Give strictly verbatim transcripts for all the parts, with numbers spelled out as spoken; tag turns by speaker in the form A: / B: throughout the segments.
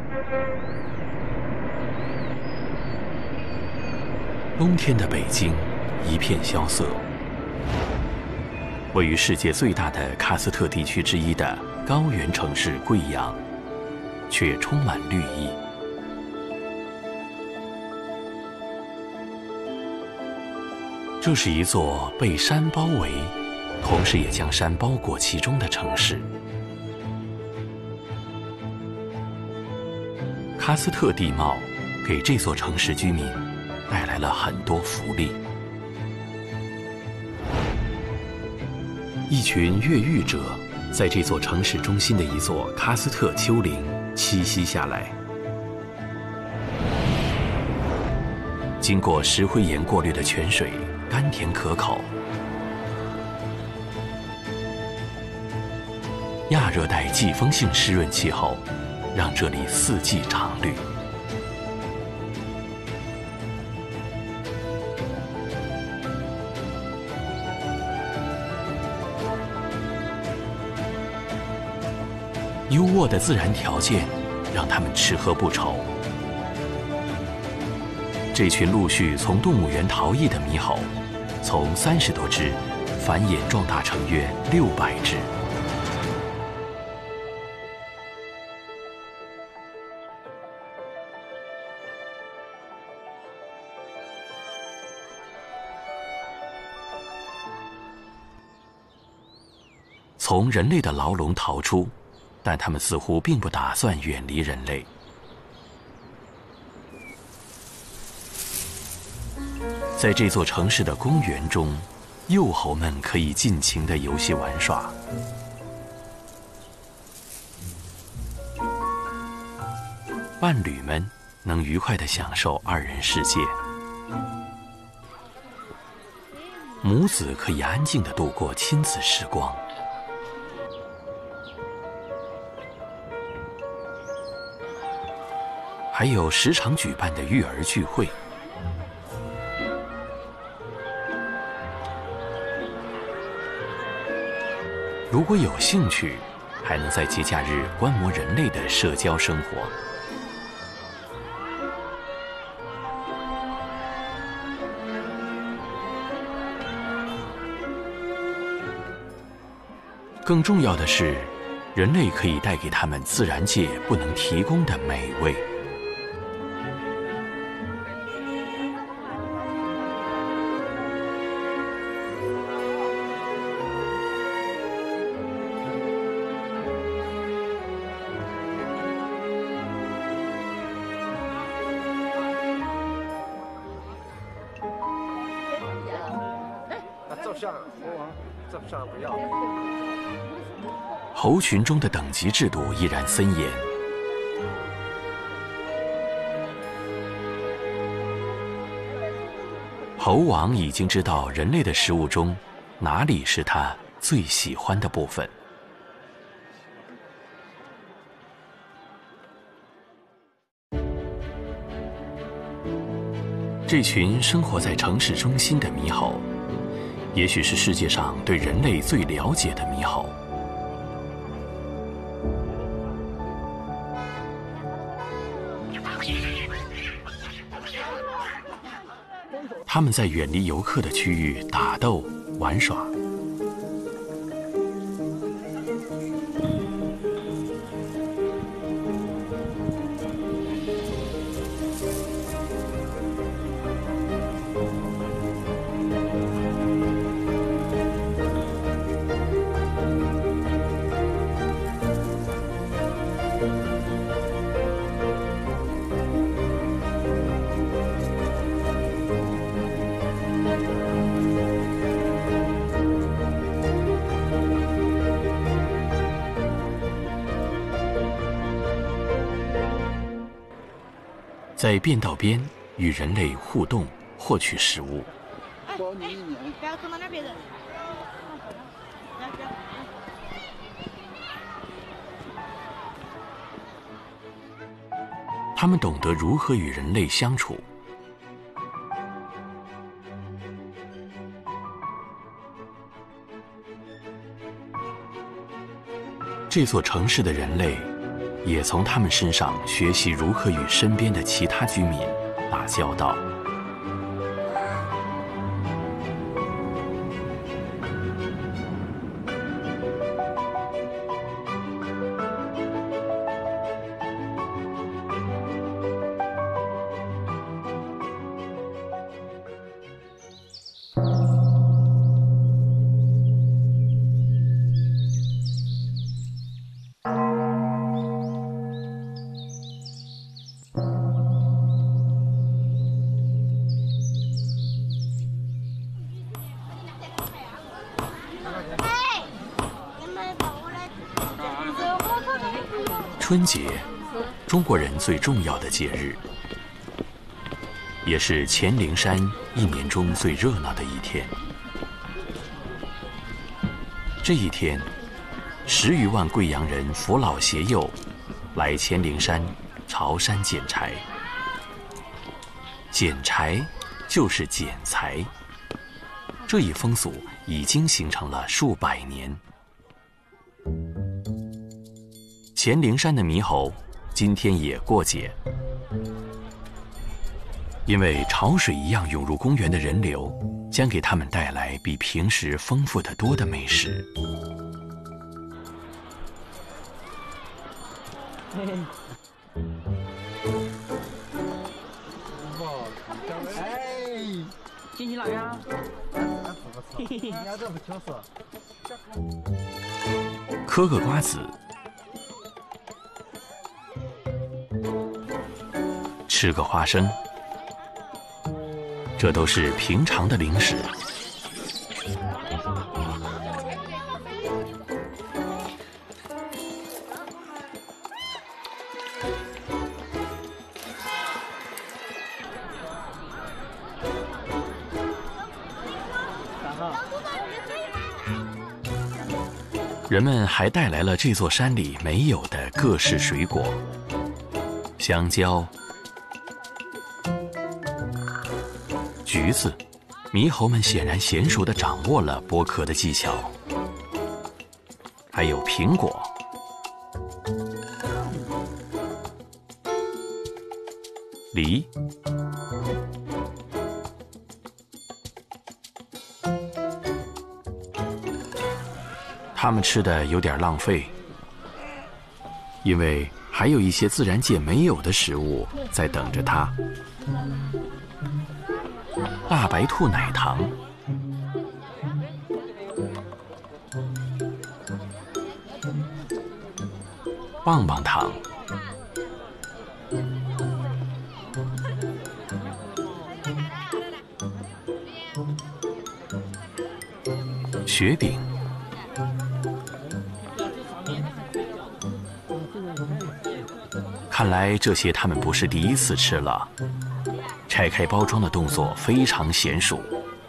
A: 冬天的北京一片萧瑟，位于世界最大的喀斯特地区之一的高原城市贵阳，却充满绿意。这是一座被山包围，同时也将山包裹其中的城市。喀斯特地貌给这座城市居民带来了很多福利。一群越狱者在这座城市中心的一座喀斯特丘陵栖息下来，经过石灰岩过滤的泉水甘甜可口。亚热带季风性湿润气候让这里四季常绿。优渥的自然条件让他们吃喝不愁。这群陆续从动物园逃逸的猕猴，从三十多只繁衍壮大成约六百只。从人类的牢笼逃出，但他们似乎并不打算远离人类。在这座城市的公园中，幼猴们可以尽情地游戏玩耍。伴侣们能愉快地享受二人世界。母子可以安静地度过亲子时光。还有时常举办的育儿聚会。如果有兴趣，还能在节假日观摩人类的社交生活。更重要的是，人类可以带给他们自然界不能提供的美味。猴群中的等级制度依然森严。猴王已经知道人类的食物中哪里是他最喜欢的部分。这群生活在城市中心的猕猴，也许是世界上对人类最了解的猕猴。他们在远离游客的区域打斗、玩耍。在便道边与人类互动，获取食物。
B: 哎哎，不要碰到那边人。来，不要。
A: 他们懂得如何与人类相处。这座城市的人类也从他们身上学习如何与身边的其他居民打交道。春节，中国人最重要的节日，也是黔灵山一年中最热闹的一天。这一天，十余万贵阳人扶老携幼，来黔灵山朝山捡柴。捡柴就是捡财，这一风俗已经形成了数百年。黔灵山的猕猴今天也过节，因为潮水一样涌入公园的人流，将给他们带来比平时丰富得多的美食。
C: 哎，亲戚哪边啊？嘿嘿嘿，人家这不挑食。
A: 嗑个瓜子，吃个花生，这都是平常的零食。人们还带来了这座山里没有的各式水果，香蕉、橘子，猕猴们显然娴熟地掌握了剥壳的技巧。还有苹果、梨、他们吃的有点浪费，因为还有一些自然界没有的食物在等着它。大白兔奶糖、棒棒糖、雪饼、看来这些他们不是第一次吃了。拆开包装的动作非常娴熟。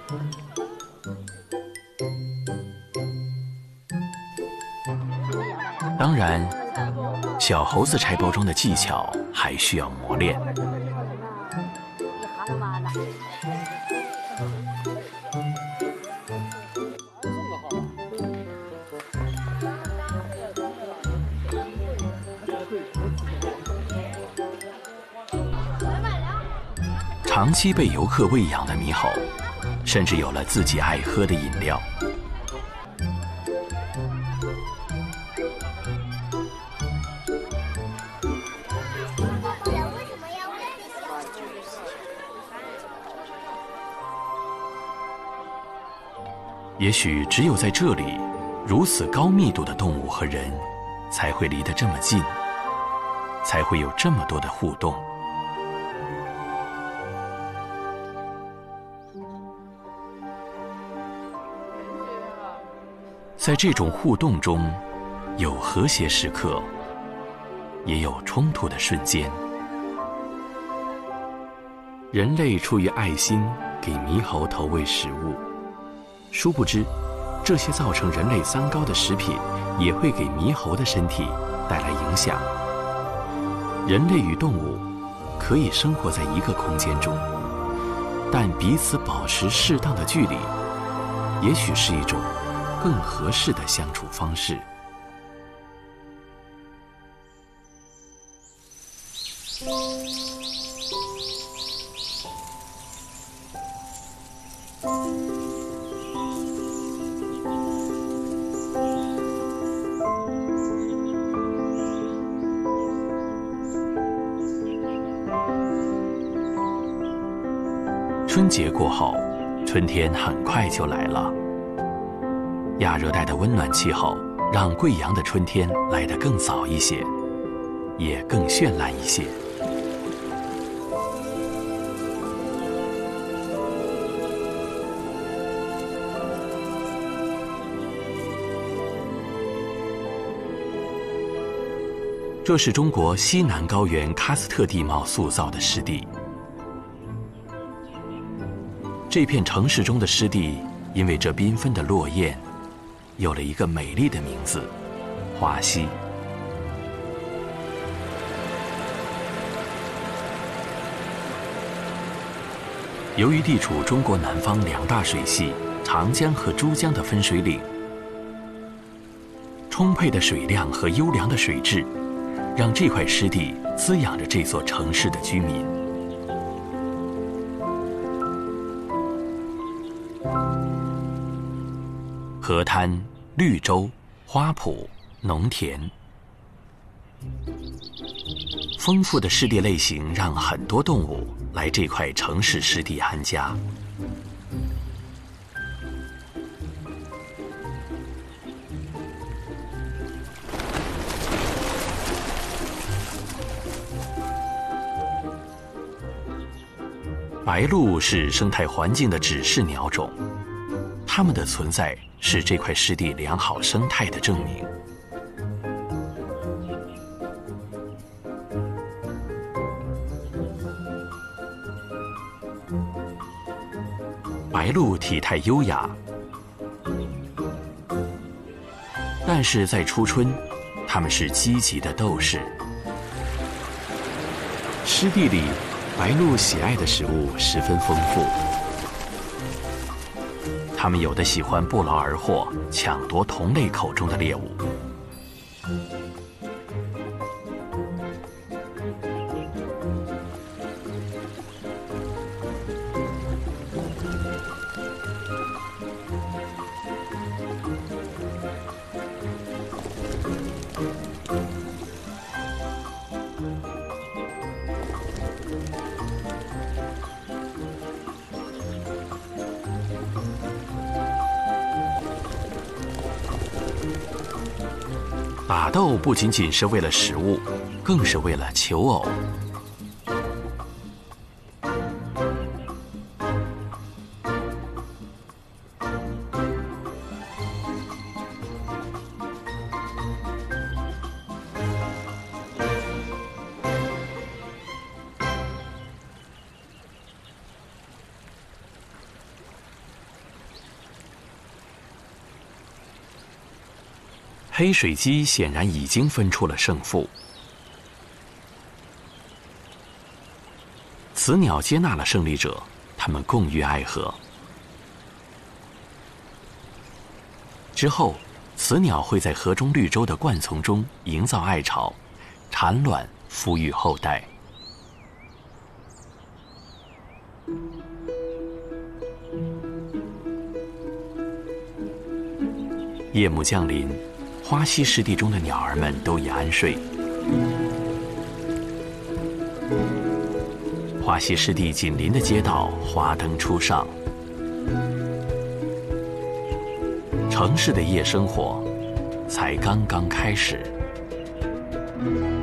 A: 当然，小猴子拆包装的技巧还需要磨练。长期被游客喂养的猕猴，甚至有了自己爱喝的饮料。也许只有在这里，如此高密度的动物和人才会离得这么近，才会有这么多的互动。在这种互动中，有和谐时刻，也有冲突的瞬间。人类出于爱心给猕猴投喂食物，殊不知，这些造成人类三高的食品也会给猕猴的身体带来影响。人类与动物可以生活在一个空间中，但彼此保持适当的距离，也许是一种更合适的相处方式。 春节过后，春天很快就来了。亚热带的温暖气候让贵阳的春天来得更早一些，也更绚烂一些。这是中国西南高原喀斯特地貌塑造的湿地。这片城市中的湿地，因为这缤纷的落雁，有了一个美丽的名字——华西。由于地处中国南方两大水系长江和珠江的分水岭，充沛的水量和优良的水质，让这块湿地滋养着这座城市的居民。河滩、绿洲、花圃、农田，丰富的湿地类型让很多动物来这块城市湿地安家。白鹭是生态环境的指示鸟种，它们的存在是这块湿地良好生态的证明。白鹭体态优雅，但是在初春，它们是积极的斗士。湿地里，白鹭喜爱的食物十分丰富。它们有的喜欢不劳而获，抢夺同类口中的猎物。打斗不仅仅是为了食物，更是为了求偶。黑水鸡显然已经分出了胜负。雌鸟接纳了胜利者，它们共浴爱河。之后，雌鸟会在河中绿洲的灌丛中营造爱巢，产卵孵育后代。夜幕降临，花溪湿地中的鸟儿们都已安睡。花溪湿地紧邻的街道花灯初上，城市的夜生活才刚刚开始。